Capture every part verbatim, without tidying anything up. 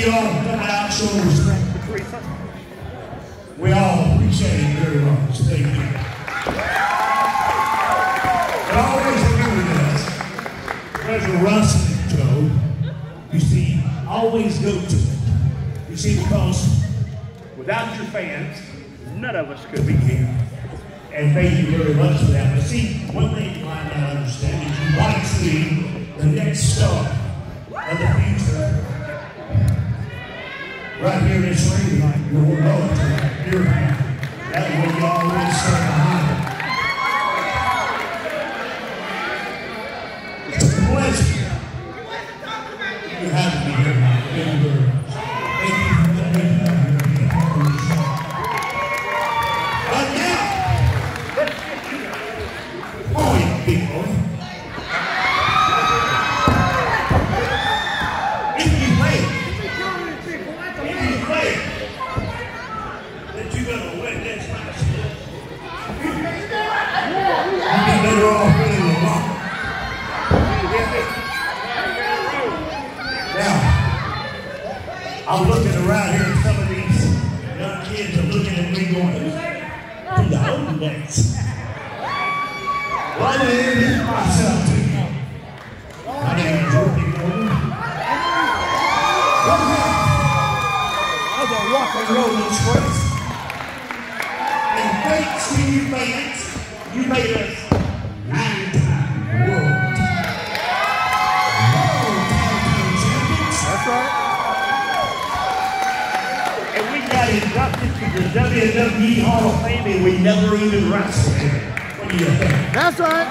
you all for coming out and showing respect to Teresa. We all appreciate it very much. Thank you. But always remember this. There's a wrestling show. You see, always go to it. You see, because without your fans, none of us could be here. And thank you very much for that. But see, one thing you might not understand is you might see the next star of the future right here in this ring tonight. You're welcome to your man. That's what you always say behind it. It's a pleasure to have me here tonight. Thank you very much. Thank you for coming out here and being part of the show. But now, oh, you big boy. If you wait, if you wait, that you're going to win this match. You'd be better off winning the rock. Now, I'm looking around here and some of these young kids are looking at me going, who's the older days? Well, I'm going to introduce myself to you. My name is Ricky Golden. I'm a rock and roll express. And thanks to you fans, you made us nine-time world. World Tag Team Champions. That's right. And we got inducted to the W W E Hall of Fame and we never even wrestled. What do you think? That's right.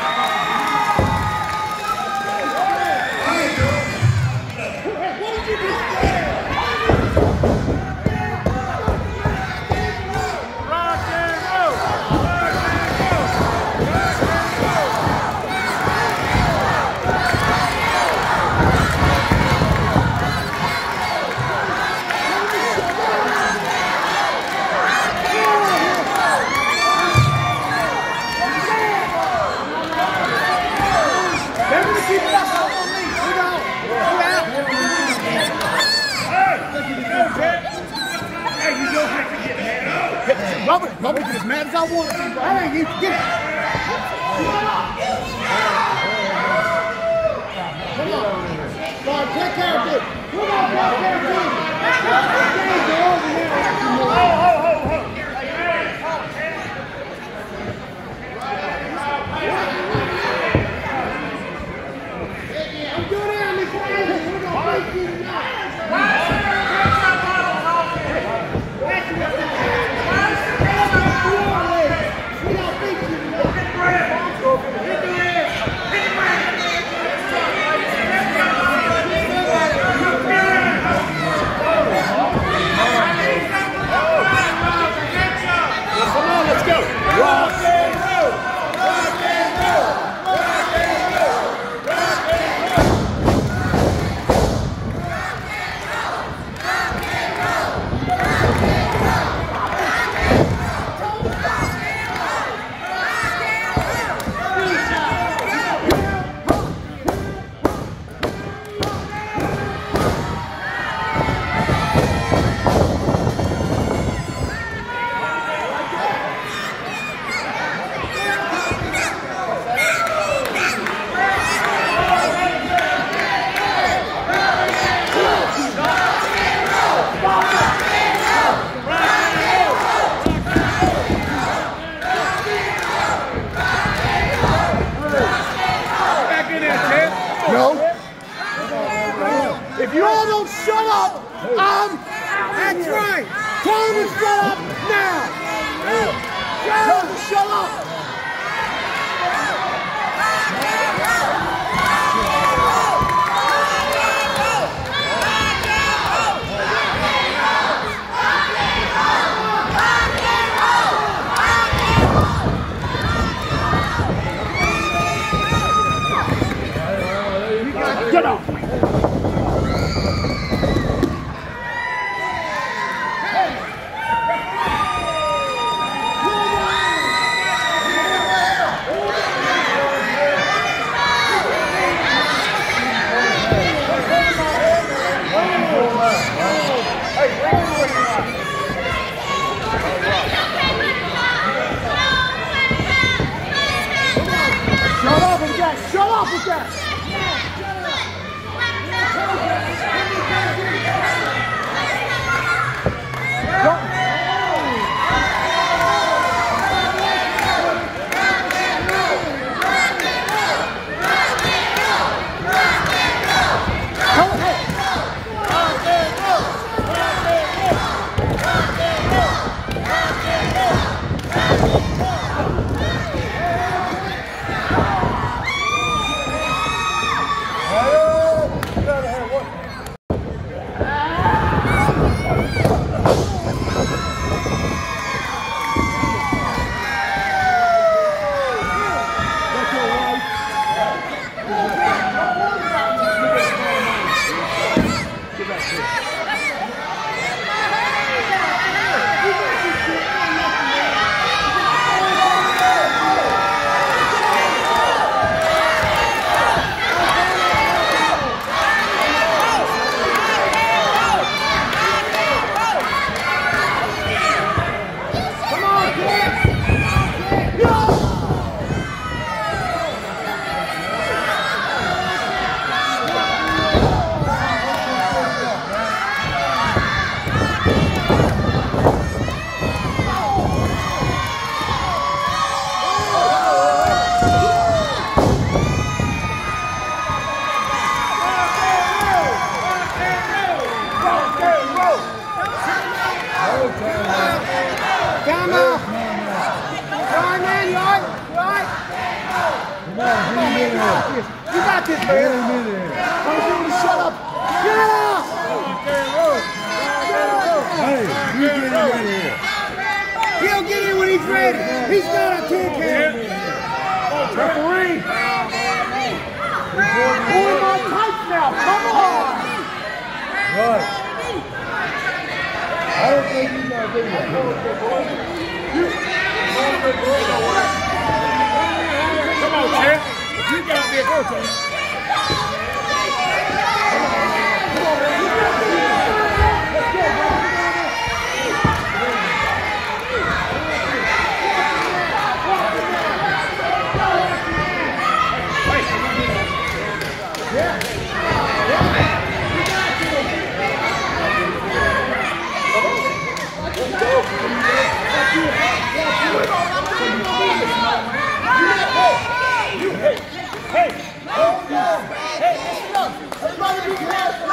Robert, Robert get as mad as I want. Hey, you get it. Come on. God, take care of this. Come on, take care of this. Ho, ho, ho, ho. I'm doing it on this way. We're going to break you tonight. If you all don't shut up, I'm... That's right. Tell them to shut up now. Tell them to shut up. Get up. Shut up with that! You got this, man. Wait a minute. I want you to shut up. Get up! Hey, you get ready here. He'll get in when he's ready. He's got a kick here. Referee. Pulling my tights now. Come on. Right. I don't think he's going to do that. Come on, Chad. You got me a go, Tony. Hey! Everybody be careful.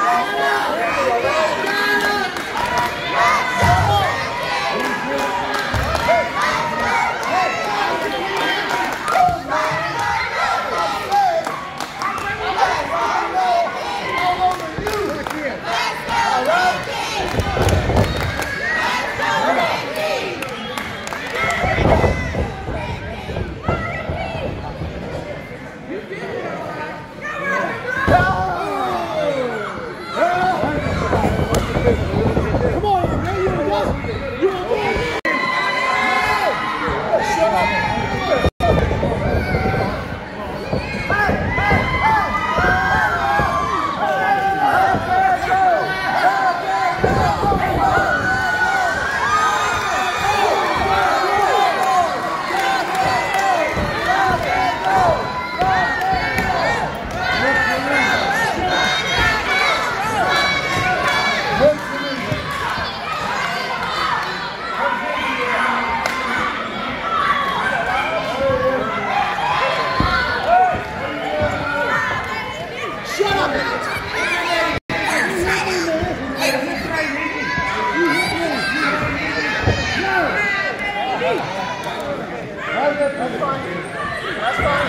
That's fine. That's fine.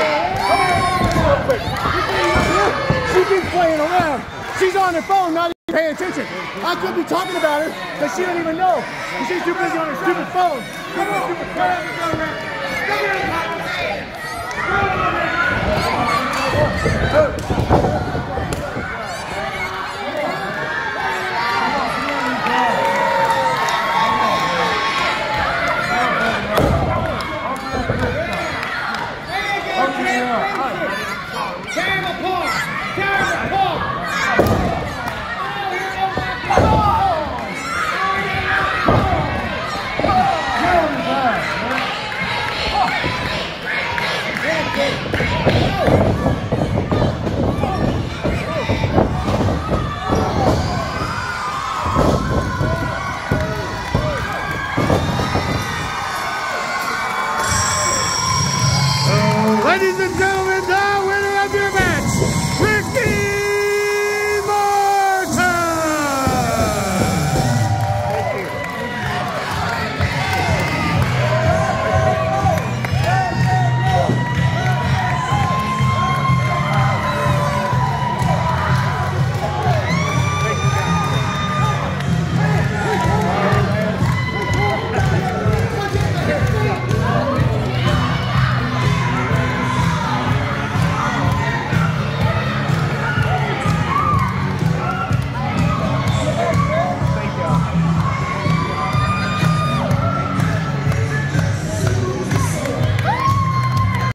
She's been playing around. She's on her phone, not Pay attention. I could be talking about her, but she don't even know. Because she's too busy on her stupid phone. Come on, stupid phone. Come here.